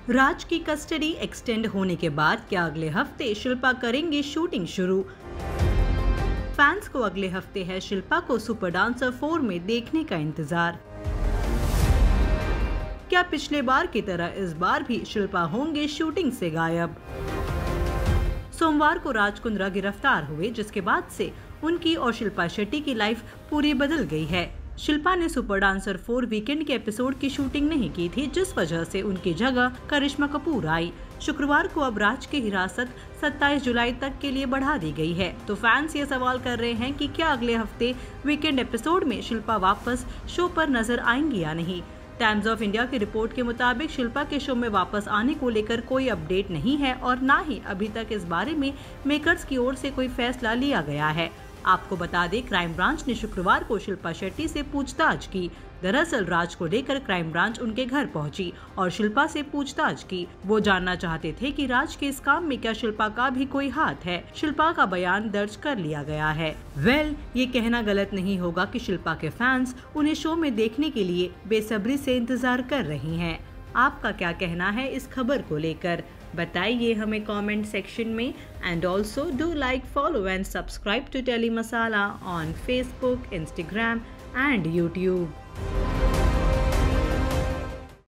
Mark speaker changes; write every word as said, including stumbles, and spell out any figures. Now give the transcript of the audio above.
Speaker 1: राज की custody extend होने के बाद क्या अगले हफ्ते शिल्पा करेंगी शूटिंग शुरू? फैंस को अगले हफ्ते है शिल्पा को सुपर डांसर फोर में देखने का इंतजार। क्या पिछले बार की तरह इस बार भी शिल्पा होंगे शूटिंग से गायब? सोमवार को राज कुंद्रा गिरफ्तार हुए, जिसके बाद से उनकी और शिल्पा शेट्टी की लाइफ पूरी बदल गई है। शिल्पा ने सुपर डांसर फोर वीकेंड के एपिसोड की शूटिंग नहीं की थी, जिस वजह से उनकी जगह करिश्मा कपूर आई। शुक्रवार को अब राज की हिरासत सत्ताईस जुलाई तक के लिए बढ़ा दी गई है। तो फैंस ये सवाल कर रहे हैं कि क्या अगले हफ्ते वीकेंड एपिसोड में शिल्पा वापस शो पर नजर आएंगी या नहीं। टाइम्स ऑफ इंडिया की रिपोर्ट के मुताबिक शिल्पा के शो में वापस आने को लेकर कोई अपडेट नहीं है और न ही अभी तक इस बारे में मेकर्स की ओर से कोई फैसला लिया गया है। आपको बता दें, क्राइम ब्रांच ने शुक्रवार को शिल्पा शेट्टी से पूछताछ की। दरअसल राज को लेकर क्राइम ब्रांच उनके घर पहुंची और शिल्पा से पूछताछ की। वो जानना चाहते थे कि राज के इस काम में क्या शिल्पा का भी कोई हाथ है। शिल्पा का बयान दर्ज कर लिया गया है। वेल, ये कहना गलत नहीं होगा कि शिल्पा के फैंस उन्हें शो में देखने के लिए बेसब्री से इंतजार कर रही हैं। आपका क्या कहना है इस खबर को लेकर? बताइए हमें कमेंट सेक्शन में। And also do like, follow and subscribe to Telly Masala on Facebook, Instagram and YouTube.